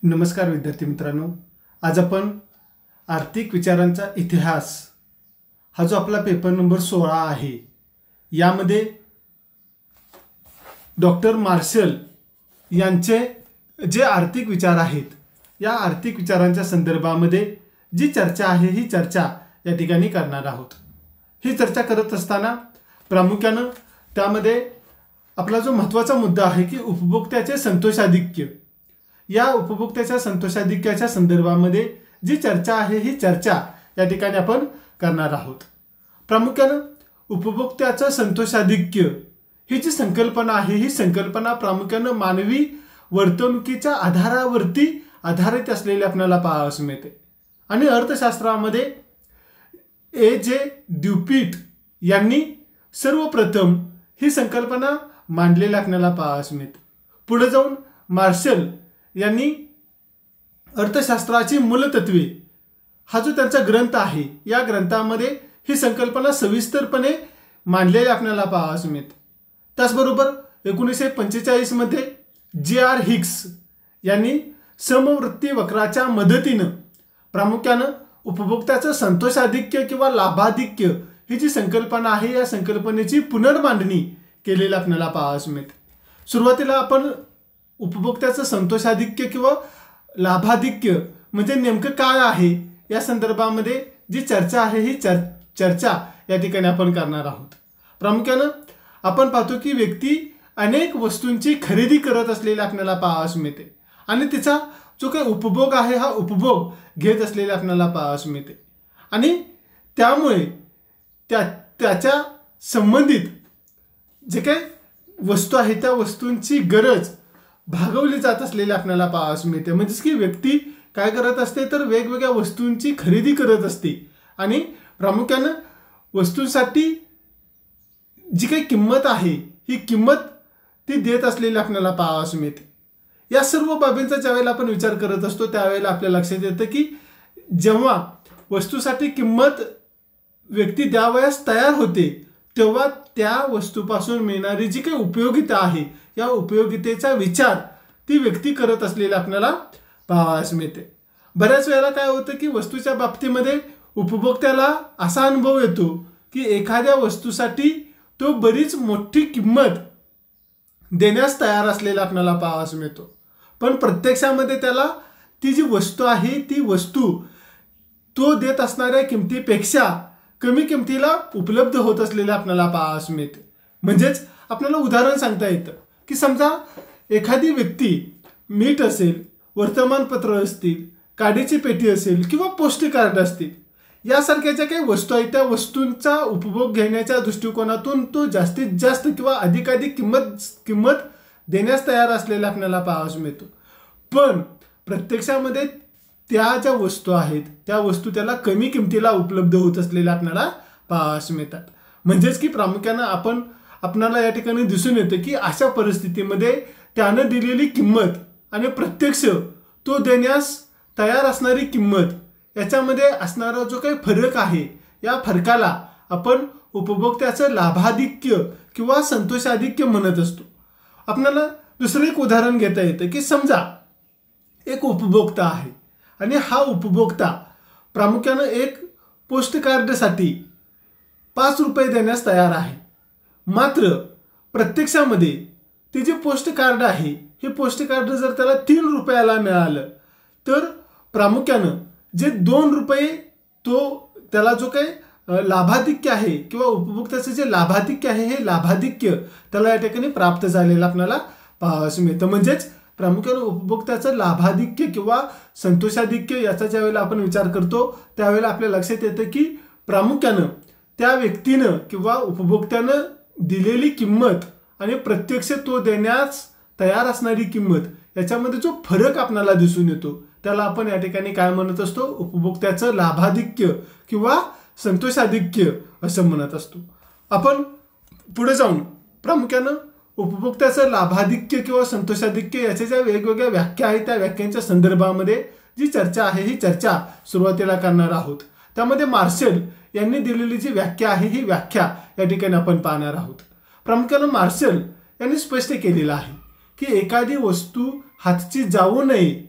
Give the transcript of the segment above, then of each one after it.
नमस्कार विद्यार्थी मित्रांनो, आज आपण आर्थिक विचारांचा इतिहास हा जो आपला पेपर नंबर 16 आहे यामध्ये डॉक्टर मार्शल यांचे जे आर्थिक विचार आहेत या आर्थिक विचारांच्या संदर्भामध्ये जी चर्चा आहे ही चर्चा या ठिकाणी करणार आहोत। ही चर्चा करत असताना प्रामुख्याने त्यामध्ये आपला जो महत्त्वाचा मुद्दा आहे की उपभोक्त्याचे संतोषाधिक्य, या उपभोक्त्याच्या संतोषाधिक्याच्या संदर्भामध्ये जी चर्चा आहे ही चर्चा या ठिकाणी आपण करणार आहोत। प्रामुख्याने उपभोक्त्याचं संतोषाधिक्य ही जी संकल्पना आहे ही संकल्पना प्रामुख्याने मानवी वर्तणुकीच्या आधारावरती आधारित असलेली आपल्याला पाहावयास मिळते आणि अर्थशास्त्रामध्ये ए.जे. ड्युपिट यांनी सर्वप्रथम ही संकल्पना मांडलेली आपल्याला पाहावयास मिळते। पुढे जाऊन मार्शल यांनी अर्थशास्त्राची मूलतत्वे हा जो त्यांचा ग्रंथ आहे या ग्रंथामध्ये ही संकल्पना सविस्तरपणे मांडलेली आपल्याला पाहावयास मिळते। त्याचबरोबर 1945 मध्ये जे.आर. हिग्स यांनी समवृत्ती वक्राच्या मदतीने प्रामुख्याने उपभोक्त्याचं संतोषाधिक्य किंवा लाभाधिक्य ही जी संकल्पना आहे या संकल्पनेची पुनर्मांडणी केलेली आपल्याला पाहावयास मिळते। सुरुवातीला आपण उपभोक्त्याचं संतोषाधिक्य किंवा लाभाधिक्य म्हणजे नेमकं काय आहे या संदर्भामध्ये जी चर्चा आहे ही चर्चा या ठिकाणी आपण करणार आहोत। प्रामुख्याने आपण पाहतो की व्यक्ती अनेक वस्तूंची खरेदी करत असलेली आपल्याला पाहावयास मिळते आणि तिचा जो काही उपभोग आहे हा उपभोग घेत असलेला आपल्याला पाहावयास मिळते आणि त्यामुळे त्याच्या संबंधित जे काही वस्तू आहे त्या वस्तूंची गरज भागवली जात असलेली आपल्याला पाहावयास मिळते। म्हणजेच की व्यक्ती काय करत असते तर वेगवेगळ्या वस्तूंची खरेदी करत असते आणि प्रामुख्याने वस्तूंसाठी जी काही किंमत आहे ही किंमत ती देत असलेली आपल्याला पाहावयास मिळते। या सर्व बाबींचा ज्यावेळेला आपण विचार करत असतो त्यावेळेला आपल्या लक्षात येतं की जेव्हा वस्तूसाठी किंमत व्यक्ती द्यावयास तयार होते तेव्हा त्या वस्तूपासून मिळणारी जी काही उपयोगिता आहे या उपयोगितेचा विचार ती व्यक्ती करत असलेला आपल्याला पाहावयास मिळते। बऱ्याच वेळेला काय होतं की वस्तूच्या बाबतीमध्ये उपभोक्त्याला असा अनुभव येतो की एखाद्या वस्तूसाठी तो बरीच मोठी किंमत देण्यास तयार असलेला आपल्याला पाहावयास मिळतो, पण प्रत्यक्षामध्ये त्याला ती जी वस्तू आहे ती वस्तू तो देत असणाऱ्या किमतीपेक्षा कमी किमतीला उपलब्ध होत असलेले आपल्याला पाहावयास मिळते। म्हणजेच आपल्याला उदाहरण सांगता येतं की समजा एखादी व्यक्ती मीठ असेल, वर्तमानपत्र असतील, काडीची पेटी असेल किंवा पोस्ट कार्ड असतील यासारख्या ज्या काही वस्तू आहेत त्या वस्तूंचा उपभोग घेण्याच्या दृष्टिकोनातून तो जास्तीत जास्त किंवा अधिकाधिक किंमत देण्यास तयार असलेला आपल्याला पाहावयास मिळतो, पण प्रत्यक्षामध्ये त्या ज्या वस्तू आहेत त्या वस्तू त्याला कमी किमतीला उपलब्ध होत असलेल्या आपल्याला पाहावयास मिळतात। म्हणजेच की प्रामुख्याने आपणाला या ठिकाणी दिसून येतं की अशा परिस्थितीमध्ये त्यानं दिलेली किंमत आणि प्रत्यक्ष तो देण्यास तयार असणारी किंमत याच्यामध्ये असणारा जो काही फरक आहे या फरकाला आपण उपभोक्त्याचं लाभाधिक्य किंवा संतोषाधिक्य म्हणत असतो। आपल्याला दुसरं एक उदाहरण घेता येतं की समजा एक उपभोक्ता आहे आणि हा उपभोक्ता प्रामुख्याने एक पोस्ट कार्डसाठी 5 रुपये देण्यास तयार आहे, मात्र प्रत्यक्षामध्ये ते जे पोस्ट कार्ड आहे हे पोस्ट कार्ड जर त्याला 3 रुपयाला मिळालं तर प्रामुख्याने जे 2 रुपये तो त्याला जो काही लाभाधिक्य आहे किंवा उपभोक्त्याचं जे लाभाधिक्य आहे हे लाभाधिक्य त्याला या ठिकाणी प्राप्त झालेलं आपल्याला पाहावयास मिळतं। म्हणजेच प्रामुख्याने उपभोक्त्याचं लाभाधिक्य किंवा संतोषाधिक्य याचा ज्यावेळेला आपण विचार करतो त्यावेळेला आपल्या लक्षात येतं की प्रामुख्याने त्या व्यक्तीनं किंवा उपभोक्त्यानं दिलेली किंमत आणि प्रत्यक्ष तो देण्यास तयार असणारी किंमत याच्यामध्ये जो फरक आपल्याला दिसून येतो त्याला आपण या ठिकाणी काय म्हणत असतो, उपभोक्त्याचं लाभाधिक्य किंवा संतोषाधिक्य असं म्हणत असतो। आपण पुढे जाऊन प्रामुख्याने उपभोक्त्याचं लाभाधिक्य किंवा संतोषाधिक्य याच्या ज्या वेगवेगळ्या व्याख्या आहेत त्या व्याख्यांच्या संदर्भामध्ये जी चर्चा आहे ही चर्चा सुरुवातीला करणार आहोत। त्यामध्ये मार्शल यांनी दिलेली जी व्याख्या आहे ही व्याख्या या ठिकाणी आपण पाहणार आहोत। प्रामुख्याने मार्शल यांनी स्पष्ट केलेलं आहे की एखादी वस्तू हातची जाऊ नये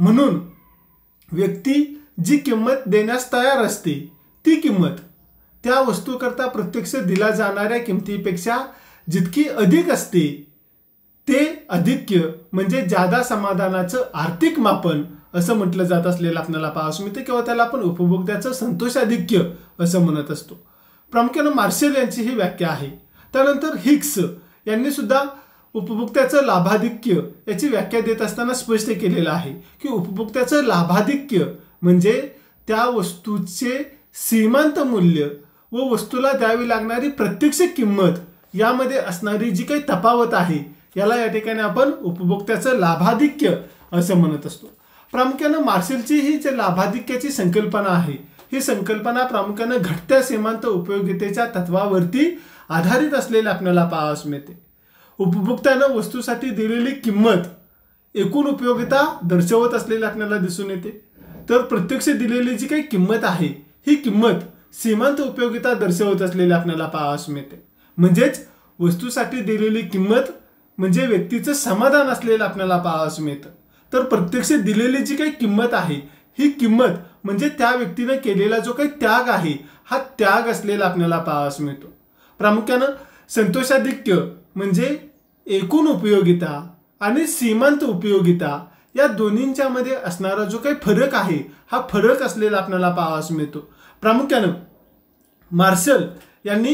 म्हणून व्यक्ती जी किंमत देण्यास तयार असते ती किंमत त्या वस्तूकरता प्रत्यक्ष दिला जाणाऱ्या किमतीपेक्षा जितकी अधिक असते ते अधिक्य म्हणजे जादा समाधानाचं आर्थिक मापन असं म्हटलं जात असलेलं आपल्याला पाहावयास मिळते किंवा त्याला आपण उपभोक्त्याचं संतोषाधिक्य असं म्हणत असतो. प्रामुख्यानं मार्शल यांची ही व्याख्या आहे. त्यानंतर हिक्स यांनी सुद्धा उपभोक्त्याचं लाभाधिक्य याची व्याख्या देत असताना स्पष्ट केलेलं आहे की उपभोक्त्याचं लाभाधिक्य म्हणजे त्या वस्तूचे सीमांत मूल्य व वस्तूला द्यावी लागणारी प्रत्यक्ष किंमत यामध्ये असणारी जी काही तफावत आहे याला या ठिकाणी आपण उपभोक्त्याचं लाभाधिक्य असं म्हणत असतो. प्रामुख्यानं मार्शलची ही जे लाभाधिक्याची संकल्पना आहे ही संकल्पना प्रामुख्यानं घटत्या सीमांत उपयोगितेच्या तत्वावरती आधारित असलेले आपल्याला पाहावयास मिळते. उपभोक्त्यानं वस्तूसाठी दिलेली किंमत एकूण उपयोगिता दर्शवत असलेली आपल्याला दिसून येते. तर प्रत्यक्ष दिलेली जी काही किंमत आहे ही किंमत सीमांत उपयोगिता दर्शवत असलेली आपल्याला पाहावयास मिळते. म्हणजेच वस्तूसाठी दिलेली किंमत म्हणजे व्यक्तीचं समाधान असलेलं आपल्याला पाहावयास मिळतं. तर प्रत्यक्ष दिलेली जी काही किंमत आहे ही किंमत म्हणजे त्या व्यक्तीने केलेला जो काही त्याग आहे हा त्याग असलेला आपल्याला पाहावयास मिळतो. प्रामुख्यानं संतोषाधिक्य म्हणजे एकूण उपयोगिता आणि सीमांत उपयोगिता या दोन्हींच्या मध्ये असणारा जो काही फरक आहे हा फरक असलेला आपल्याला पाहावयास मिळतो. प्रामुख्यानं मार्शल यांनी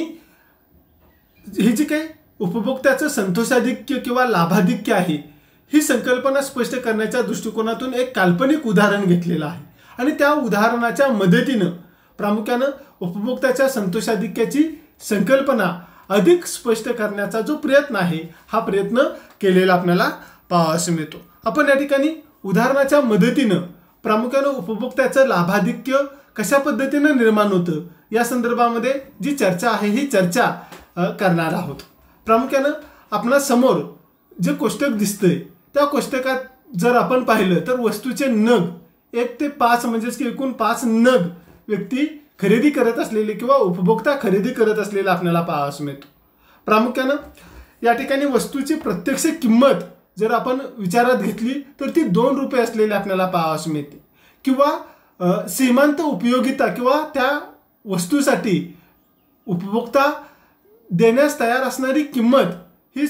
ही जी काही उपभोक्त्याचं संतोषाधिक्य किंवा लाभाधिक्य आहे ही संकल्पना स्पष्ट करण्याच्या दृष्टिकोनातून एक काल्पनिक उदाहरण घेतलेलं आहे आणि त्या उदाहरणाच्या मदतीनं प्रामुख्यानं उपभोक्त्याच्या संतोषाधिक्याची संकल्पना अधिक स्पष्ट करण्याचा जो प्रयत्न आहे हा प्रयत्न केलेला आपल्याला पाहावयास मिळतो. आपण या ठिकाणी उदाहरणाच्या मदतीनं प्रामुख्यानं उपभोक्त्याचं लाभाधिक्य कशा पद्धतीनं निर्माण होतं या संदर्भामध्ये जी चर्चा आहे ही चर्चा करणार आहोत. प्रामुख्यानं आपल्या समोर जे कोष्टक दिसतंय त्या कोष्टकात जर आपण पाहिलं तर वस्तूचे नग 1 ते 5 म्हणजेच की एकूण 5 नग व्यक्ती खरेदी करत असलेले किंवा उपभोक्ता खरेदी करत असलेला आपल्याला पाहावयास मिळतो. प्रामुख्यानं या ठिकाणी वस्तूची प्रत्यक्ष किंमत जर आपण विचारात घेतली तर ती 2 रुपये असलेली आपल्याला पाहावयास मिळते किंवा सीमांत उपयोगिता किंवा त्या वस्तूसाठी उपभोक्ता देण्यास तयार असणारी किंमत ही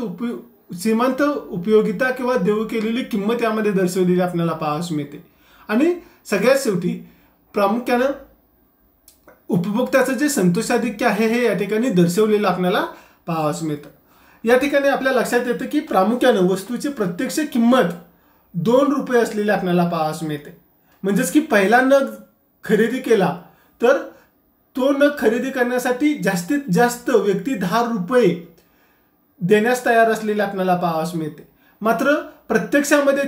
सीमांत उपयोगिता किंवा देऊ केलेली किंमत यामध्ये दर्शवलेली आपल्याला पाहावयास मिळते. आणि सगळ्यात शेवटी प्रामुख्यानं उपभोक्त्याचं जे संतोषाधिक्य आहे हे या ठिकाणी दर्शवलेलं आपल्याला पाहावयास मिळतं. या ठिकाणी आपल्या लक्षात येतं की प्रामुख्यानं वस्तूची प्रत्यक्ष किंमत 2 रुपये असलेली आपल्याला पाहावयास मिळते. म्हणजेच की पहिला नग खरेदी केला तर तो नग खरेदी करण्यासाठी जास्तीत जास्त व्यक्ती 10 रुपये देण्यास तयार असलेले आपल्याला पाहावयास मिळते. मात्र प्रत्यक्षामध्ये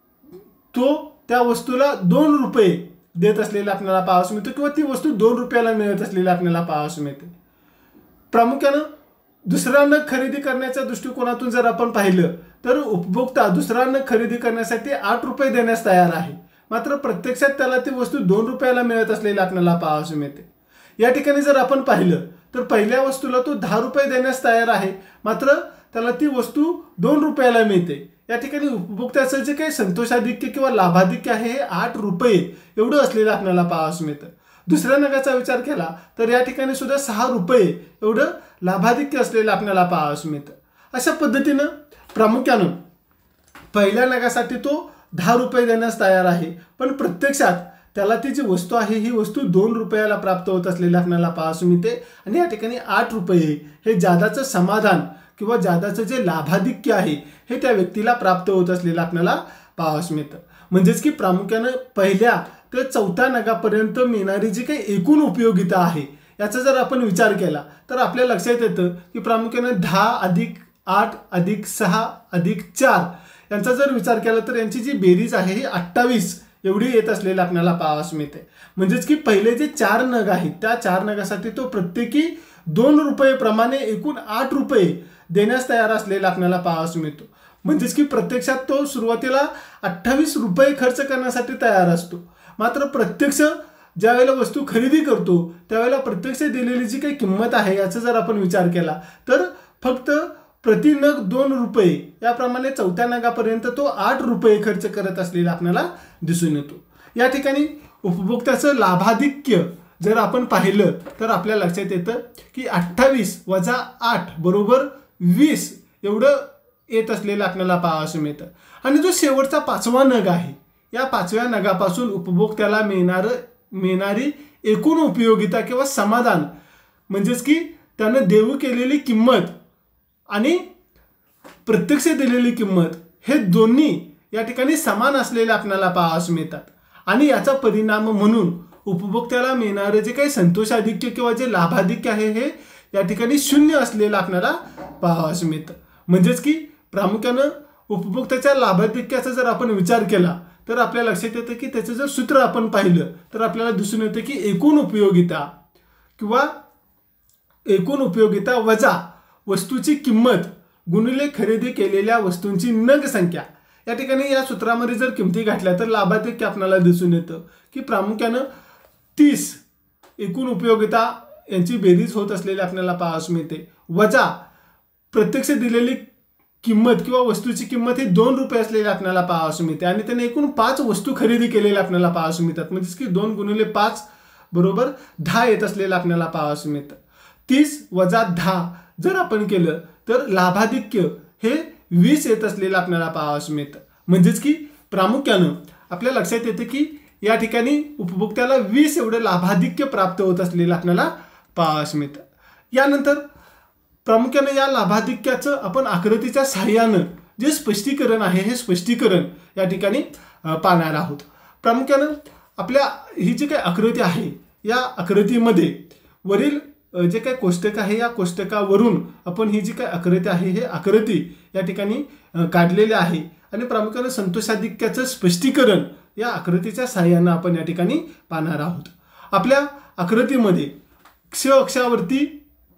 तो त्या वस्तूला 2 रुपये देत असलेला आपल्याला पाहावयास मिळतो किंवा ती वस्तू 2 रुपयाला मिळत असलेली आपल्याला पाहावयास मिळते. प्रामुख्यानं दुसरा नग खरेदी करण्याच्या दृष्टिकोनातून जर आपण पाहिलं तर उपभोक्ता दुसरा नग खरेदी करण्यासाठी 8 रुपये देण्यास तयार आहे. मात्र प्रत्यक्षात त्याला ती वस्तू 2 रुपयाला मिळत असलेली आपल्याला पाहावयास मिळते. या ठिकाणी जर आपण पाहिलं तर पहिल्या वस्तूला तो 10 रुपये देण्यास तयार आहे मात्र त्याला ती वस्तू 2 रुपयाला मिळते. या ठिकाणी उपभोक्त्याचं जे काही संतोषाधिक्य किंवा लाभाधिक्य आहे हे 8 रुपये एवढं असलेलं आपल्याला पाहावयास मिळतं. दुसऱ्या नगाचा विचार केला तर या ठिकाणी सुद्धा 6 रुपये एवढं लाभाधिक्य असलेलं आपल्याला पाहावयास मिळतं. अशा पद्धतीनं प्रामुख्यानं पहिल्या नगासाठी तो 10 रुपये देण्यास तयार आहे पण प्रत्यक्षात त्याला ती जी वस्तू आहे ही वस्तू 2 रुपयाला प्राप्त होत असलेली आपल्याला पाहावयास मिळते. आणि या ठिकाणी 8 रुपये हे जादाचं समाधान किंवा जादाचं जे लाभाधिक्य आहे हे त्या व्यक्तीला प्राप्त होत असलेलं आपल्याला पाहावयास मिळतं. म्हणजेच की प्रामुख्यानं पहिल्या ते 4थ्या नगापर्यंत मिळणारी जी काही एकूण उपयोगिता आहे याचा जर आपण विचार केला तर आपल्या लक्षात येतं की प्रामुख्यानं 10 अधिक 8 अधिक 6 अधिक 4 यांचा जर विचार केला तर यांची जी बेरीज आहे ही 28 एवढी येत असलेली आपल्याला पाहावयास मिळते. म्हणजेच की पहिले जे 4 नग आहेत त्या 4 नगासाठी तो प्रत्येकी 2 रुपये प्रमाणे एकूण 8 रुपये देण्यास तयार असलेला आपल्याला पाहावयास मिळतो. म्हणजेच की प्रत्यक्षात तो सुरुवातीला 28 रुपये खर्च करण्यासाठी तयार असतो. मात्र प्रत्यक्ष ज्या वेळेला वस्तू खरेदी करतो त्यावेळेला प्रत्यक्ष दिलेली जी काही किंमत आहे याचा जर आपण विचार केला तर फक्त प्रति नग 2 रुपये याप्रमाणे चौथ्या नगापर्यंत तो 8 रुपये खर्च करत असलेला आपल्याला दिसून येतो। या ठिकाणी उपभोक्त्याचं लाभाधिक्य जर आपण पाहिलं तर आपल्या लक्षात येतं की 28 वजा 8 बरोबर 20 एवढं येत असलेलं आपल्याला पाहावं मिळतं। आणि जो शेवटचा 5वा नग आहे, या 5व्या नगापासून उपभोक्त्याला मिळणारी एकूण उपयोगिता किंवा समाधान म्हणजेच की त्यानं देऊ केलेली किंमत आणि प्रत्यक्ष दिलेली किंमत हे दोन्ही या ठिकाणी समान असलेले आपल्याला पाहावं मिळतात। आणि याचा परिणाम म्हणून उपभोक्त्याला मिळणारे जे काही संतोषाधिक्य किंवा जे लाभाधिक्य आहे हे या ठिकाणी 0 असलेलं आपल्याला पाहावं मिळतं। म्हणजेच की प्रामुख्यानं उपभोक्त्याच्या लाभाधिक्याचा जर आपण विचार केला तर आपल्या लक्षात येतं की त्याचं जर सूत्र आपण पाहिलं तर आपल्याला दिसून येतं की एकूण उपयोगिता वजा वस्तूची किंमत गुणिले खरेदी केलेल्या वस्तूंची नग संख्या। या ठिकाणी या सूत्रामध्ये जर किमती घातल्या तर लाभाधिक्य आपल्याला दिसून येतं की प्रामुख्यानं 30 एकूण उपयोगिता यांची बेरीज होत असलेली आपल्याला पाहावं मिळते, वजा प्रत्यक्ष दिलेली किंमत किंवा वस्तूची किंमत ही 2 रुपये असलेली आपल्याला पाहावं मिळते आणि त्याने एकूण 5 वस्तू खरेदी केलेल्या आपल्याला पाहावं मिळतात। म्हणजेच की 2 गुणिले 5 बरोबर 10 येत असलेलं आपल्याला पाहावं मिळतं। 30 वजा 10 जर आपण केलं तर लाभाधिक्य हे 20 येत असलेलं आपल्याला पाहावं मिळतं। म्हणजेच की प्रामुख्यानं आपल्या लक्षात येतं की या ठिकाणी उपभोक्त्याला 20 एवढं लाभाधिक्य प्राप्त होत असलेलं आपल्याला पाहावं मिळतं। यानंतर प्रामुख्यानं या लाभाधिक्याचं आपण आकृतीच्या सहाय्यानं जे स्पष्टीकरण आहे हे स्पष्टीकरण या ठिकाणी पाहणार आहोत। प्रामुख्यानं आपल्या ही जी काही आकृती आहे या आकृतीमध्ये वरील जे काही कोष्टक आहे या कोष्टकावरून आपण ही जी काही आकृती आहे हे आकृती या ठिकाणी काढलेली आहे आणि प्रामुख्यानं संतोषाधिक्याचं स्पष्टीकरण या आकृतीच्या सहाय्यानं आपण या ठिकाणी पाहणार आहोत। आपल्या आकृतीमध्ये क्ष अक्षावरती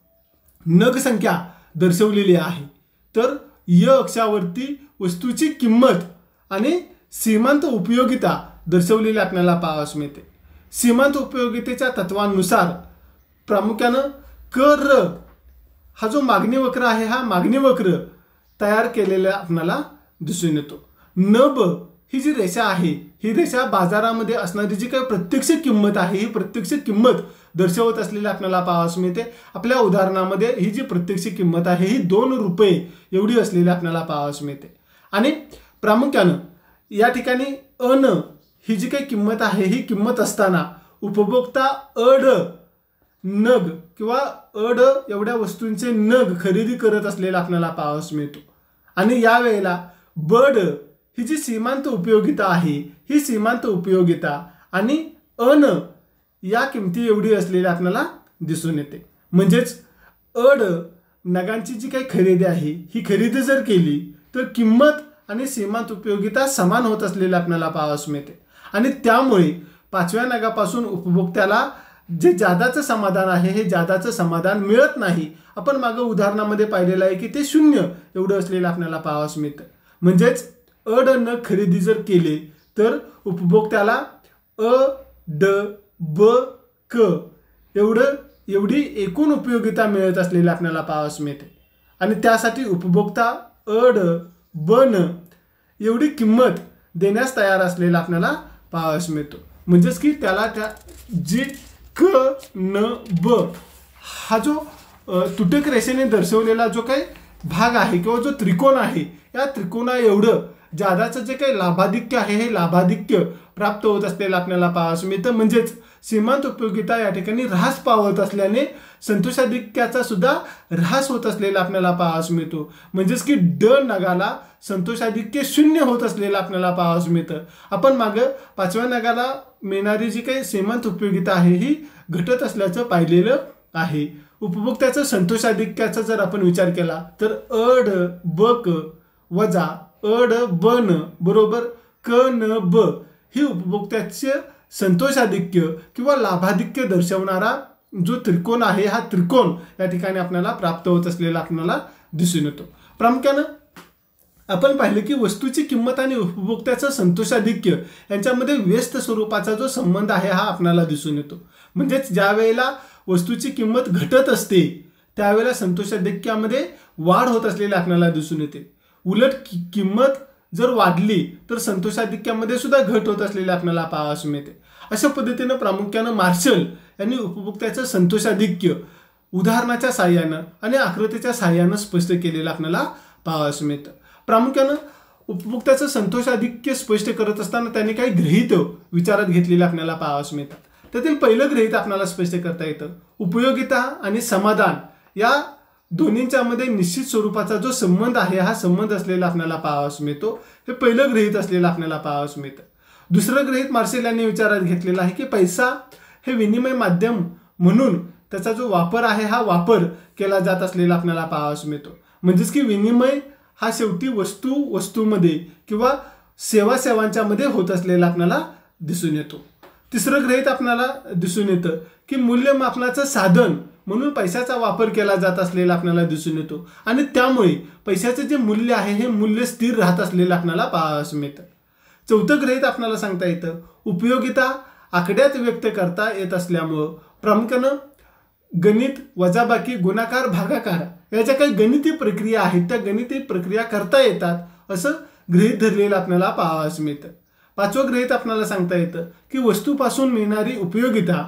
नग संख्या दर्शवलेली आहे, तर य अक्षावरती वस्तूची किंमत आणि सीमांत उपयोगिता दर्शवलेली आपल्याला पाहावयास मिळते। सीमांत उपयोगितेच्या तत्वानुसार प्रामुख्यानं कर हा जो मागणी वक्र आहे हा मागणी वक्र तयार केलेला आपल्याला दिसून येतो। नब ही जी रेषा आहे ही रेषा बाजारामध्ये असणारी जी काही प्रत्यक्ष किंमत आहे ही प्रत्यक्ष किंमत दर्शवत असलेली आपल्याला पाहावयास मिळते। आपल्या उदाहरणामध्ये ही जी प्रत्यक्ष किंमत आहे ही 2 रुपये एवढी असलेली आपल्याला पाहावयास मिळते। आणि प्रामुख्यानं या ठिकाणी अन ही जी काही किंमत आहे ही किंमत असताना उपभोक्ता अड नग किंवा अड एवढ्या वस्तूंचे नग खरेदी करत असलेला आपल्याला पाहावयास मिळतो। आणि या वेळेला बड ही जी सीमांत उपयोगिता आहे ही सीमांत उपयोगिता आणि अन या किमती एवढी असलेली आपल्याला दिसून येते। म्हणजेच अड नगांची जी काही खरेदी आहे ही खरेदी जर केली तर किंमत आणि सीमांत उपयोगिता समान होत असलेली आपल्याला पाहावयास मिळते आणि त्यामुळे 5व्या नगापासून उपभोक्त्याला जे जादाचं समाधान आहे हे जादाचं समाधान मिळत नाही। आपण मागे उदाहरणामध्ये पाहिलेलं आहे की ते 0 एवढं असलेलं आपल्याला पाहावयास मिळतं। म्हणजेच अड न खरेदी जर केले तर उपभोक्त्याला अ ड ब क एवढी एकूण उपयोगिता मिळत असलेली आपल्याला पाहावयास मिळते आणि त्यासाठी उपभोक्ता अड ब न एवढी किंमत देण्यास तयार असलेला आपल्याला पाहावयास मिळतो। म्हणजेच की त्याला त्या जी क न ब हा जो तुटक रेषेने दर्शवलेला जो काही भाग आहे किंवा जो त्रिकोण आहे या त्रिकोणा एवढं जादाचं जे काही लाभाधिक्य आहे हे लाभाधिक्य प्राप्त होत असलेलं आपल्याला पाहावयास मिळतं। म्हणजेच सीमांत उपयोगिता या ठिकाणी ऱ्हास पावत असल्याने संतोषाधिक्याचा सुद्धा ऱ्हास होत असलेला आपल्याला पाहावयास मिळतो। म्हणजेच की ड नगाला संतोषाधिक्य 0 होत असलेलं आपल्याला पाहावयास मिळतं। आपण मागे 5व्या नगाला मिळणारी जी काही सीमांत उपयोगिता आहे ही घटत असल्याचं पाहिलेलं आहे। उपभोक्त्याचं संतोषाधिक्याचा जर आपण विचार केला तर अड ब क वजा अड ब न बरोबर क न ब ही उपभोक्त्याचे संतोषाधिक्य किंवा लाभाधिक्य दर्शवणारा जो त्रिकोण आहे हा त्रिकोण या ठिकाणी आपल्याला प्राप्त होत असलेला आपल्याला दिसून येतो। प्रामुख्यानं आपण पाहिलं की वस्तूची किंमत आणि उपभोक्त्याचं संतोषाधिक्य यांच्यामध्ये व्यस्त स्वरूपाचा जो संबंध आहे हा आपल्याला दिसून येतो। म्हणजेच ज्या वेळेला वस्तूची किंमत घटत असते त्यावेळेला संतोषाधिक्यामध्ये वाढ होत असलेली आपल्याला दिसून येते. उलट किंमत जर वाढली तर संतोषाधिक्यामध्ये सुद्धा घट होत असलेली आपल्याला पाहावयास मिळते. अशा पद्धतीनं प्रामुख्यानं मार्शल यांनी उपभोक्त्याचं संतोषाधिक्य उदाहरणाच्या साहाय्यानं आणि आकृतीच्या साहाय्यानं स्पष्ट केलेलं आपल्याला पाहावयास मिळतं. प्रामुख्यानं उपभोक्त्याचं संतोषाधिक्य स्पष्ट करत असताना त्यांनी काही गृहीत विचारात घेतलेले आपल्याला पाहावयास मिळतात. त्यातील पहिलं गृहीत आपल्याला स्पष्ट करता येतं, उपयोगिता आणि समाधान या दोन्हींच्या मध्ये निश्चित स्वरूपाचा जो संबंध आहे हा संबंध असलेला आपल्याला पाहावयास मिळतो. हे पहिलं गृहीत असलेलं आपल्याला पाहावयास मिळतं. दुसरं गृहीत मार्शल यांनी विचारात घेतलेलं आहे की पैसा हे विनिमय माध्यम म्हणून त्याचा जो वापर आहे हा वापर केला जात असलेला आपल्याला पाहावयास मिळतो. म्हणजेच की विनिमय हा शेवटी वस्तूमध्ये किंवा सेवांच्या मध्ये होत असलेला आपल्याला दिसून येतो. तिसरं गृहीत आपल्याला दिसून येतं की मूल्यमापनाचं साधन म्हणून पैशाचा वापर केला जात असलेला आपल्याला दिसून येतो आणि त्यामुळे पैशाचे जे मूल्य आहे हे मूल्य स्थिर राहत असलेलं आपल्याला पाहावयास मिळतं. चौथं गृहीत आपल्याला सांगता येतं, उपयोगिता आकड्यात व्यक्त करता येत असल्यामुळं प्रामुख्यानं गणित, वजाबाकी, गुणाकार, भागाकार या ज्या काही गणिती प्रक्रिया आहेत त्या गणिती प्रक्रिया करता येतात असं गृहीत धरलेलं आपल्याला पाहावयास मिळतं. पाचवं गृहीत आपल्याला सांगता येतं की वस्तूपासून मिळणारी उपयोगिता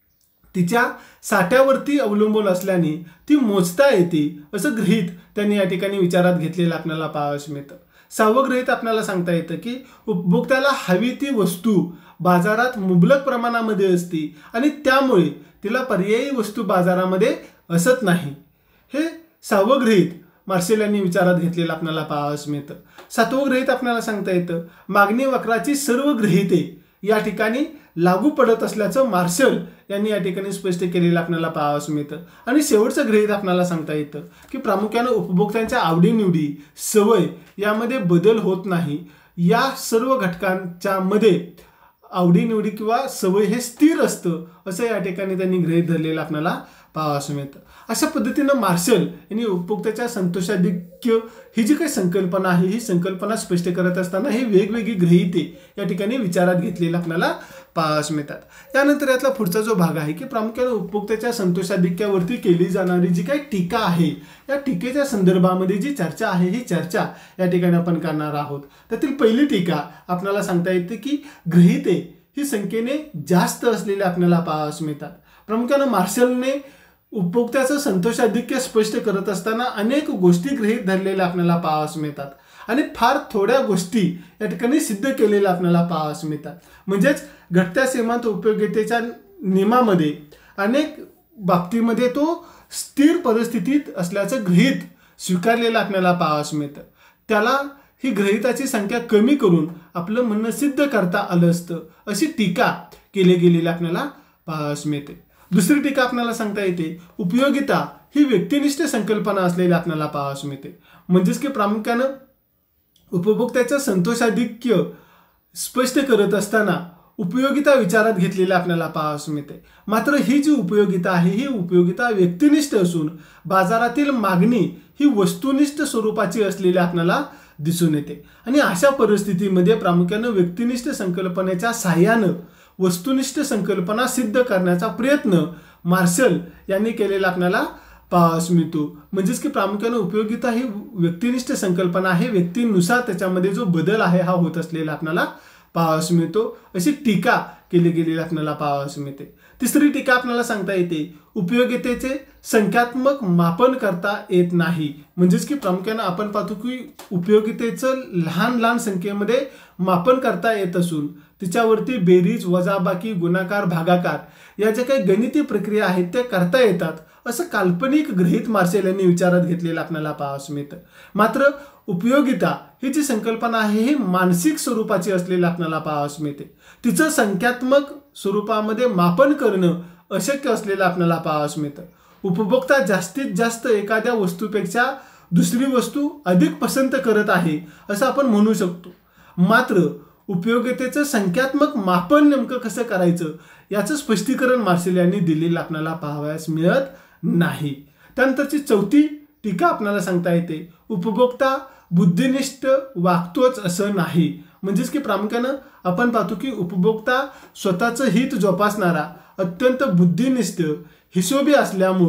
तिच्या साठ्यावरती अवलंबून असल्याने ती मोजता येते असं गृहीत त्यांनी या ठिकाणी विचारात घेतलेलं आपल्याला पाहावयास मिळतं. सहावं गृहीत आपल्याला सांगता येतं की उपभोक्त्याला हवी ती वस्तू बाजारात मुबलक प्रमाणामध्ये असते आणि त्यामुळे तिला पर्यायी वस्तू बाजारामध्ये असत नाही. हे सहावं गृहीत मार्शल यांनी विचारात घेतलेलं आपल्याला पाहावयास मिळतं. सातवं गृहीत आपल्याला सांगता येतं, मागणी वक्राची सर्व गृहीते या ठिकाणी लागू पडत असल्याचं मार्शल यांनी या ठिकाणी स्पष्ट केलेलं आपल्याला पाहावयास मिळतं. आणि शेवटचं गृहीत आपल्याला सांगता येतं की प्रामुख्यानं उपभोक्त्यांच्या आवडीनिवडी, सवय यामध्ये बदल होत नाही. या सर्व घटकांच्या मध्ये आवडीनिवडी किंवा सवय हे स्थिर असतं असं या ठिकाणी त्यांनी गृहीत धरलेलं आपल्याला पाहावयास मिळतं. अशा पद्धतीनं मार्शल यांनी उपभोक्त्याच्या संतोषाधिक्य ही जी काही संकल्पना आहे ही संकल्पना स्पष्ट करत असताना ही वेगवेगळी गृहीते या ठिकाणी विचारात घेतलेली आपल्याला पाहावयास मिळतात. त्यानंतर यातला पुढचा जो भाग आहे की प्रामुख्याने उपभोक्त्याच्या संतोषाधिक्यावरती केली जाणारी जी काही टीका आहे या टीकेच्या संदर्भामध्ये जी चर्चा आहे ही चर्चा या ठिकाणी आपण करणार आहोत. त्यातील पहिली टीका आपल्याला सांगता येते की गृहीते ही संख्येने जास्त असलेले आपल्याला पाहावयास मिळतात. प्रामुख्याने मार्शलने उपभोक्त्याचं संतोषाधिक्य स्पष्ट करत असताना अनेक गोष्टी गृहीत धरलेल्या आपल्याला पाहावयास मिळतात आणि फार थोड्या गोष्टी या ठिकाणी सिद्ध केलेल्या आपल्याला पाहावयास मिळतात. म्हणजेच घटत्या सीमांत उपयोगितेच्या नियमामध्ये अनेक बाबतीमध्ये तो स्थिर परिस्थितीत असल्याचं गृहीत स्वीकारलेलं आपल्याला पाहावयास मिळतं. त्याला ही गृहीताची संख्या कमी करून आपलं म्हणणं सिद्ध करता आलं असतं अशी टीका केली गेलेली आपल्याला पाहावयास मिळते. दुसरी टीका आपल्याला सांगता येते, उपयोगिता ही व्यक्तिनिष्ठ संकल्पना असलेली आपल्याला पाहावयास मिळते. म्हणजेच की प्रामुख्यानं उपभोक्त्याचं संतोषाधिक्य स्पष्ट करत असताना उपयोगिता विचारात घेतलेली आपल्याला पाहावयास मिळते. मात्र ही जी उपयोगिता आहे ही उपयोगिता व्यक्तिनिष्ठ असून बाजारातील मागणी ही वस्तुनिष्ठ स्वरूपाची असलेली आपल्याला दिसून येते. आणि अशा परिस्थितीमध्ये प्रामुख्यानं व्यक्तिनिष्ठ संकल्पनेच्या साहाय्यानं वस्तुनिष्ठ संकल्पना सिद्ध करण्याचा प्रयत्न मार्शल यांनी केलेला आपल्याला पाहावयास मिळतो. म्हणजेच की प्रामुख्याने उपयोगिता ही व्यक्तिनिष्ठ संकल्पना आहे, व्यक्तीनुसार त्याच्यामध्ये जो बदल आहे हा होत असलेला आपल्याला पाहावयास मिळतो अशी टीका केली गेलेली आपल्याला पाहावयास मिळते. तिसरी टीका आपल्याला सांगता येते, उपयोगितेचे संख्यात्मक मापन करता येत नाही. म्हणजेच की प्रामुख्याने आपण पाहतो की उपयोगितेचं लहान लहान संख्येमध्ये मापन करता येत असून तिच्यावरती बेरीज, वजाबाकी, गुणाकार, भागाकार या ज्या काही गणिती प्रक्रिया आहेत त्या करता येतात असं काल्पनिक गृहीत मार्शल यांनी विचारात घेतलेलं आपल्याला पाहावयास मिळतं. मात्र उपयोगिता ही जी संकल्पना आहे ही मानसिक स्वरूपाची असलेली आपल्याला पाहावयास मिळते. तिचं संख्यात्मक स्वरूपामध्ये मापन करणं अशक्य असलेलं आपल्याला पाहावयास मिळतं. उपभोक्ता जास्तीत जास्त एखाद्या वस्तूपेक्षा दुसरी वस्तू अधिक पसंत करत आहे असं आपण म्हणू शकतो. मात्र उपयोगितेचं संख्यात्मक मापन नेमकं कसं करायचं याचं स्पष्टीकरण मार्शल यांनी दिलेलं आपल्याला पाहावयास मिळत नाही. त्यानंतरची चौथी टीका आपल्याला सांगता येते, उपभोक्ता बुद्धिनिष्ठ वागतोच असं नाही. म्हणजेच की प्रामुख्यानं आपण पाहतो की उपभोक्ता स्वतःचं हित जोपासणारा, अत्यंत बुद्धिनिष्ठ, हिशोबी असल्यामुळं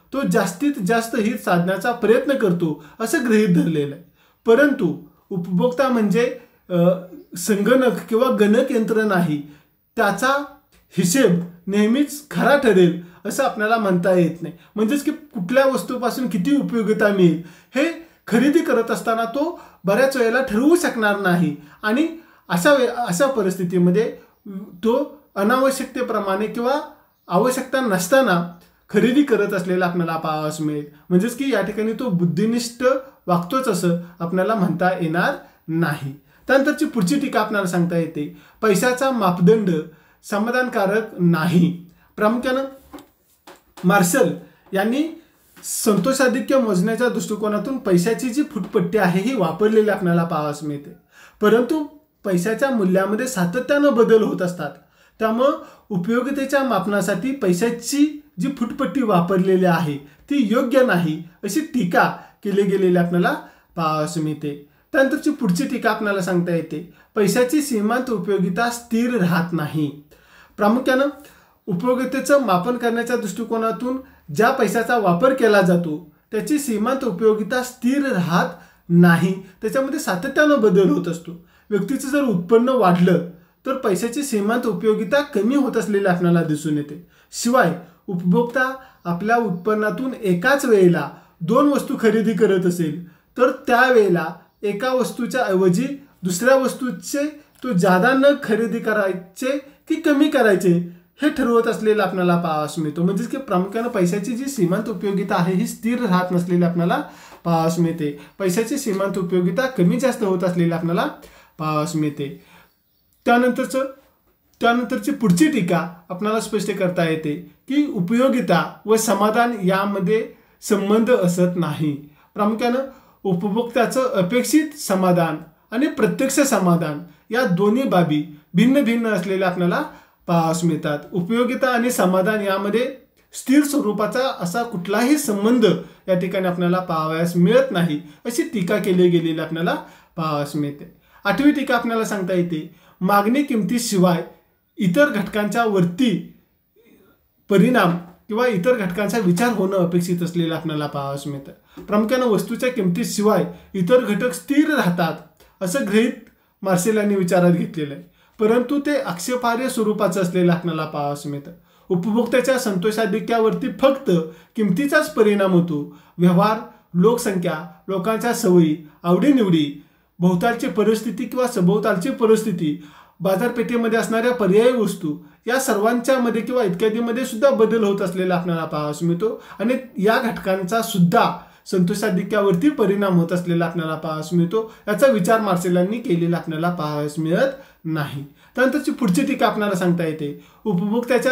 तो जास्तीत जास्त हित साधण्याचा प्रयत्न करतो असं गृहीत धरलेलं आहे. परंतु उपभोक्ता म्हणजे संगणक किंवा गणक यंत्र नाही. त्याचा हिशेब नेहमीच खरा ठरेल असं आपल्याला म्हणता येत नाही. म्हणजेच की कुठल्या वस्तूपासून किती उपयोगिता मिळेल हे खरेदी करत असताना तो बऱ्याच वेळेला ठरवू शकणार नाही आणि अशा परिस्थितीमध्ये तो अनावश्यकतेप्रमाणे किंवा आवश्यकता नसताना खरेदी करत असलेला आपल्याला पाहावयास मिळेल. म्हणजेच की या ठिकाणी तो बुद्धिनिष्ठ वागतोच असं आपल्याला म्हणता येणार नाही. त्यानंतरची पुढची टीका आपल्याला सांगता येते, पैशाचा मापदंड समाधानकारक नाही. प्रामुख्यानं मार्शल यांनी संतोषाधिक्य मोजण्याच्या दृष्टिकोनातून पैशाची जी फुटपट्टी आहे ही वापरलेली आपल्याला पाहावयास मिळते. परंतु पैशाच्या मूल्यामध्ये सातत्यानं बदल होत असतात. त्यामुळं उपयोगितेच्या मापनासाठी पैशाची जी फुटपट्टी वापरलेली आहे ती योग्य नाही अशी टीका केली गेलेली आपल्याला पाहावयास मिळते. त्यानंतरची पुढची टीका आपल्याला सांगता येते, पैशाची सीमांत उपयोगिता स्थिर राहत नाही. प्रामुख्यानं उपयोगितेचं मापन करण्याच्या दृष्टिकोनातून ज्या पैशाचा वापर केला जातो त्याची सीमांत उपयोगिता स्थिर राहत नाही. त्याच्यामध्ये सातत्यानं बदल होत असतो. व्यक्तीचं जर उत्पन्न वाढलं तर पैशाची सीमांत उपयोगिता कमी होत असलेली आपल्याला दिसून येते. शिवाय उपभोक्ता आपल्या उत्पन्नातून एकाच वेळेला 2 वस्तू खरेदी करत असेल तर त्यावेळेला एका वस्तूच्या ऐवजी दुसऱ्या वस्तूचे तो जादा न खरेदी करायचे की कमी करायचे हे ठरवत असलेलं आपल्याला पाहावयास मिळतो. म्हणजेच की प्रामुख्यानं पैशाची जी सीमांत उपयोगिता आहे ही स्थिर राहत नसलेली आपल्याला पाहावयास मिळते. पैशाची सीमांत उपयोगिता कमी जास्त होत असलेली आपल्याला पाहावयास मिळते. त्यानंतरची पुढची टीका आपल्याला स्पष्ट करता येते की उपयोगिता व समाधान यामध्ये संबंध असत नाही. प्रामुख्यानं उपभोक्त्याचं अपेक्षित समाधान आणि प्रत्यक्ष समाधान या दोन्ही बाबी भिन्न भिन्न असलेल्या आपल्याला पाहावयास मिळतात. उपयोगिता आणि समाधान यामध्ये स्थिर स्वरूपाचा असा कुठलाही संबंध या ठिकाणी आपल्याला पाहावयास मिळत नाही अशी टीका केली गेलेली आपल्याला पाहावयास मिळते. 8वी टीका आपल्याला सांगता येते, मागणी किमतीशिवाय इतर घटकांच्या वरती परिणाम किंवा इतर घटकांचा विचार होणं अपेक्षित असलेलं आपल्याला पाहावयास मिळतं. प्रामुख्यानं वस्तूच्या किमतीशिवाय इतर घटक स्थिर राहतात असं गृहीत मार्शल यांनी विचारात घेतलेलं आहे. परंतु ते आक्षेपार्ह स्वरूपाचं असलेलं आपल्याला पाहावयास मिळतं. उपभोक्त्याच्या संतोषाधिक्यावरती फक्त किमतीचाच परिणाम होतो. व्यवहार, लोकसंख्या, लोकांच्या सवयी, आवडीनिवडी, भोवतालची परिस्थिती किंवा सभोवतालची परिस्थिती, बाजारपेठेमध्ये असणाऱ्या पर्यायी वस्तू या सर्वांच्या मध्ये किंवा इत्यादीमध्ये सुद्धा बदल होत असलेला आपल्याला पाहावयास मिळतो आणि या घटकांचा सुद्धा संतोषाधिक्यावरती परिणाम होत असलेला आपल्याला पाहावयास मिळतो. याचा विचार मार्शलांनी केलेला आपल्याला पाहावयास मिळत नाही. त्यानंतरची पुढची टीका आपल्याला सांगता येते, उपभोक्त्याच्या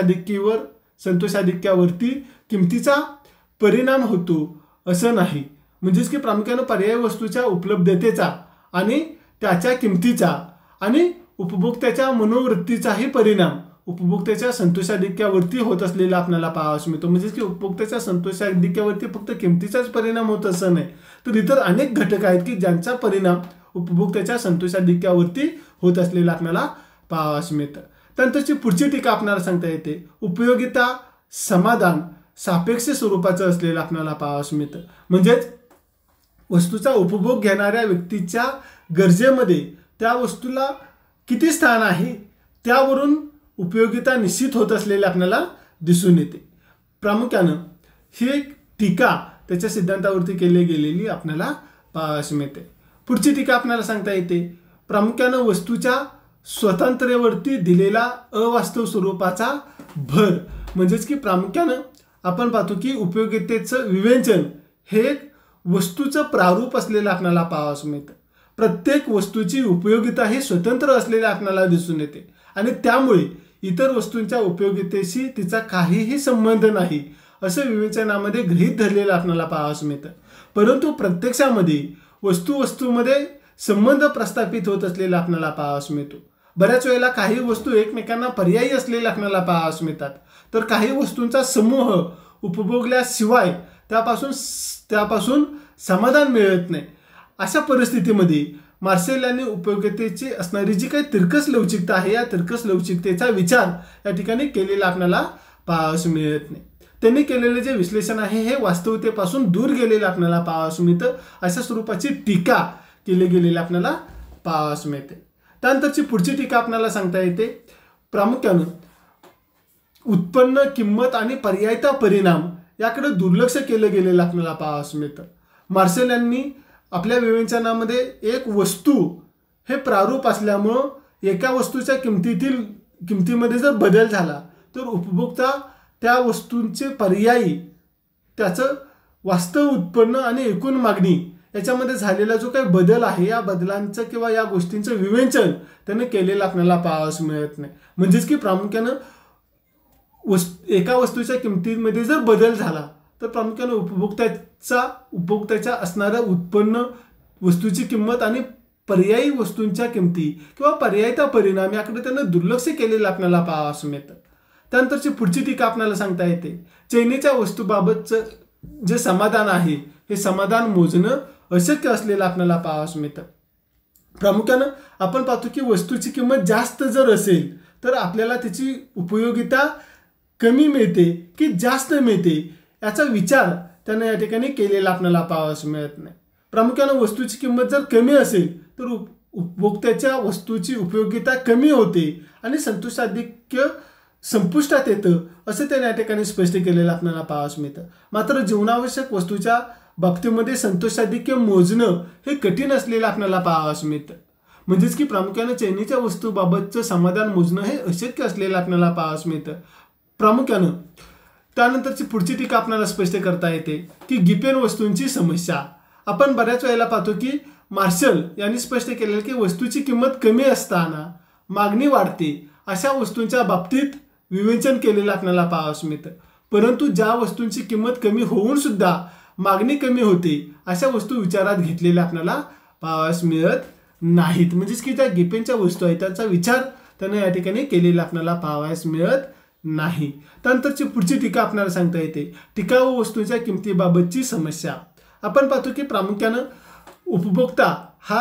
संतोषाधिक्यावरती किमतीचा परिणाम होतो असं नाही. म्हणजेच की प्रामुख्यानं पर्यायी वस्तूच्या उपलब्धतेचा आणि त्याच्या किमतीचा आणि उपभोक्त्याच्या मनोवृत्तीचाही परिणाम उपभोक्त्याच्या संतोषाधिक्यावरती होत असलेला आपल्याला पाहावयास मिळतो. म्हणजेच की उपभोक्त्याच्या संतोषाधिक्यावरती फक्त किमतीचाच परिणाम होत असं नाही, तर इतर अनेक घटक आहेत की ज्यांचा परिणाम उपभोक्त्याच्या संतोषाधिक्यावरती होत असलेला आपल्याला पाहावयास मिळतं. त्यानंतरची पुढची टीका आपल्याला सांगता येते, उपयोगिता समाधान सापेक्ष स्वरूपाचं असलेलं आपल्याला पाहावयास मिळतं. म्हणजेच वस्तूचा उपभोग घेणाऱ्या व्यक्तीच्या गरजेमध्ये त्या वस्तूला किती स्थान आहे त्यावरून उपयोगिता निश्चित होत असलेली आपल्याला दिसून येते. प्रामुख्यानं ही एक टीका त्याच्या सिद्धांतावरती केली गेलेली आपल्याला पाहावयास मिळते. पुढची टीका आपल्याला सांगता येते, प्रामुख्यानं वस्तूच्या स्वातंत्र्यावरती दिलेला अवास्तव स्वरूपाचा भर. म्हणजेच की प्रामुख्यानं आपण पाहतो की उपयोगितेचं विवेचन हे वस्तूचं प्रारूप असलेलं आपल्याला पाहावयास मिळतं. प्रत्येक वस्तूची उपयोगिता ही स्वतंत्र असलेल्या आपल्याला दिसून येते आणि त्यामुळे इतर वस्तूंच्या उपयोगितेशी तिचा काहीही संबंध नाही असं विवेचनामध्ये गृहीत धरलेलं आपल्याला पाहावयास मिळतं. परंतु प्रत्यक्षामध्ये वस्तूमध्ये संबंध प्रस्थापित होत असलेला आपल्याला पाहावयास मिळतो. बऱ्याच वेळेला काही वस्तू एकमेकांना पर्यायी असलेल्या आपल्याला पाहावयास मिळतात, तर काही वस्तूंचा समूह उपभोगल्याशिवाय त्यापासून समाधान मिळत नाही. अशा परिस्थितीमध्ये मार्शल यांनी उपयोगितेची असणारी जी काही तिरकस लवचिकता आहे या तिरकस लवचिकतेचा विचार या ठिकाणी केलेला आपल्याला पाहावयास मिळत नाही. त्यांनी केलेले जे विश्लेषण आहे हे वास्तविकतेपासून दूर गेलेलं आपल्याला पाहावयास मिळतं. अशा स्वरूपाची टीका केली गेलेली आपल्याला पाहावयास मिळते. त्यानंतरची पुढची टीका आपल्याला सांगता येते, प्रामुख्यानं उत्पन्न, किंमत आणि पर्यायता परिणाम याकडे दुर्लक्ष केलं गेलेलं आपल्याला पाहावयास मिळतं. मार्शल यांनी आपल्या विवेचनामध्ये एक वस्तू हे प्रारूप असल्यामुळं एका वस्तूच्या किमतीमध्ये जर बदल झाला तर उपभोक्ता त्या वस्तूंचे पर्यायी, त्याचं वास्तव उत्पन्न आणि एकूण मागणी याच्यामध्ये झालेला जो काही बदल आहे या बदलांचं किंवा या गोष्टींचं विवेचन त्याने केलेलं आपल्याला पाहावयास मिळत नाही. म्हणजेच की प्रामुख्यानं एका वस्तूच्या किमतीमध्ये जर बदल झाला तर प्रामुख्याने उपभोक्त्याच्या असणारं उत्पन्न, वस्तूची किंमत आणि पर्यायी वस्तूंच्या किमती किंवा पर्यायता परिणाम याकडे त्यानं दुर्लक्ष केलेलं आपल्याला पाहावयास मिळतं. त्यानंतरची पुढची टीका आपल्याला सांगता येते, चैनीच्या वस्तूबाबतचं जे समाधान आहे हे समाधान मोजणं अशक्य असलेलं आपल्याला पाहावयास मिळतं. प्रामुख्यानं आपण पाहतो की वस्तूची किंमत जास्त जर असेल तर आपल्याला त्याची उपयोगिता कमी मिळते की जास्त मिळते याचा विचार त्यानं या ठिकाणी केलेला आपल्याला पाहावयास मिळत नाही. प्रामुख्यानं वस्तूची किंमत जर कमी असेल तर उपभोक्त्याच्या वस्तूची उपयोगिता कमी होते आणि संतोषाधिक्य संपुष्टात येतं असं त्याने या ठिकाणी स्पष्ट केलेलं आपल्याला पाहावयास मिळतं. मात्र जीवनावश्यक वस्तूच्या बाबतीमध्ये संतोषाधिक्य मोजणं हे कठीण असलेलं आपल्याला पाहावयास मिळतं. म्हणजेच की प्रामुख्यानं चैनीच्या वस्तूबाबतचं समाधान मोजणं हे अशक्य असलेलं आपल्याला पाहावयास मिळतं. प्रामुख्यानं त्यानंतरची पुढची टीका आपल्याला स्पष्ट करता येते की गिपेन वस्तूंची समस्या. आपण बऱ्याच वेळेला पाहतो की मार्शल यांनी स्पष्ट केलेलं की वस्तूची किंमत कमी असताना मागणी वाढते अशा वस्तूंच्या बाबतीत विवेचन केलेलं आपल्याला पाहावयास मिळतं. परंतु ज्या वस्तूंची किंमत कमी होऊन सुद्धा मागणी कमी होते अशा वस्तू विचारात घेतलेल्या आपल्याला पाहावयास मिळत नाहीत. म्हणजेच की ज्या गिपेनच्या वस्तू आहेत त्याचा विचार त्यानं या ठिकाणी केलेला आपल्याला पाहावयास मिळत नाही. त्यानंतरची पुढची टीका आपल्याला सांगता येते, टिकाऊ वस्तूंच्या किमतीबाबतची समस्या. आपण पाहतो की प्रामुख्यानं उपभोक्ता हा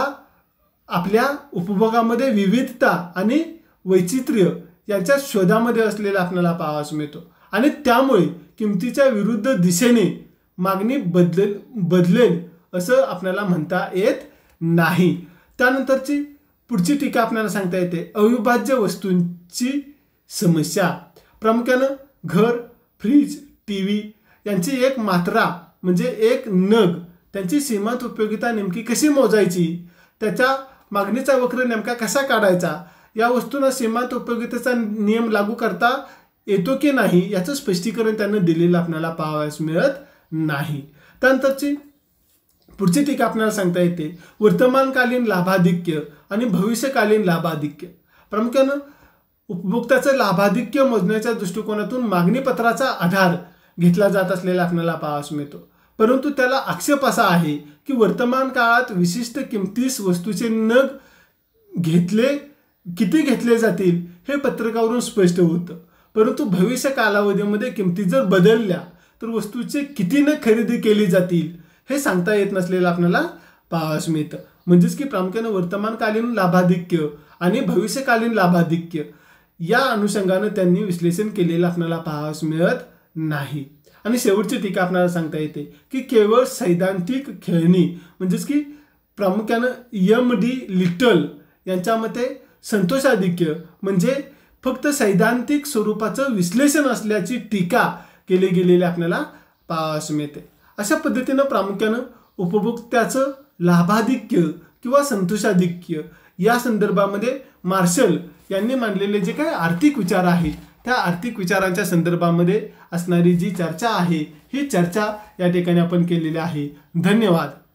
आपल्या उपभोगामध्ये विविधता आणि वैचित्र्य यांच्या शोधामध्ये असलेला आपल्याला पाहावयास मिळतो आणि त्यामुळे किमतीच्या विरुद्ध दिशेने मागणी बदलेल असं आपल्याला म्हणता येत नाही. त्यानंतरची पुढची टीका आपल्याला सांगता येते, अविभाज्य वस्तूंची समस्या. प्रामुख्यानं घर, फ्रीज, TV यांची एक मात्रा म्हणजे एक नग, त्यांची सीमांत उपयोगिता नेमकी कशी मोजायची, त्याच्या मागणीचा वक्र नेमका कसा काढायचा, या वस्तूंना सीमांत उपयोगितेचा नियम लागू करता येतो की नाही याचं स्पष्टीकरण त्यांनी दिलेलं आपल्याला पाहावयास मिळत नाही. त्यानंतरची पुढची टीका आपल्याला सांगता येते, वर्तमानकालीन लाभाधिक्य आणि भविष्यकालीन लाभाधिक्य. प्रामुख्यानं उपभोक्त्याचं लाभाधिक्य मोजण्याच्या दृष्टिकोनातून मागणीपत्राचा आधार घेतला जात असलेला आपल्याला पाहावयास मिळतो. परंतु त्याला आक्षेप असा आहे की वर्तमान काळात विशिष्ट किमतीस वस्तूचे नग किती घेतले जातील हे पत्रकावरून स्पष्ट होतं. परंतु भविष्य कालावधीमध्ये किमती जर बदलल्या तर वस्तूचे किती नग खरेदी केली जातील हे सांगता येत नसलेलं आपल्याला पाहावयास मिळतं. म्हणजेच की प्रामुख्याने वर्तमानकालीन लाभाधिक्य आणि भविष्यकालीन लाभाधिक्य या अनुषंगानं त्यांनी विश्लेषण केलेलं आपल्याला पाहावयास मिळत नाही. आणि शेवटची टीका आपल्याला सांगता येते की केवळ सैद्धांतिक खेळणी म्हणजेच की प्रामुख्यानं M.D. लिटल यांच्या मते संतोषाधिक्य म्हणजे फक्त सैद्धांतिक स्वरूपाचं विश्लेषण असल्याची टीका केली गेलेली आपल्याला पाहावयास मिळते. अशा पद्धतीनं प्रामुख्यानं उपभोक्त्याचं लाभाधिक्य किंवा संतोषाधिक्य या संदर्भामध्ये मार्शल यांनी मांडलेले जे काही आर्थिक विचार आहेत त्या आर्थिक विचारांच्या संदर्भामध्ये असणारी जी चर्चा आहे ही चर्चा या ठिकाणी आपण केलेली आहे. धन्यवाद.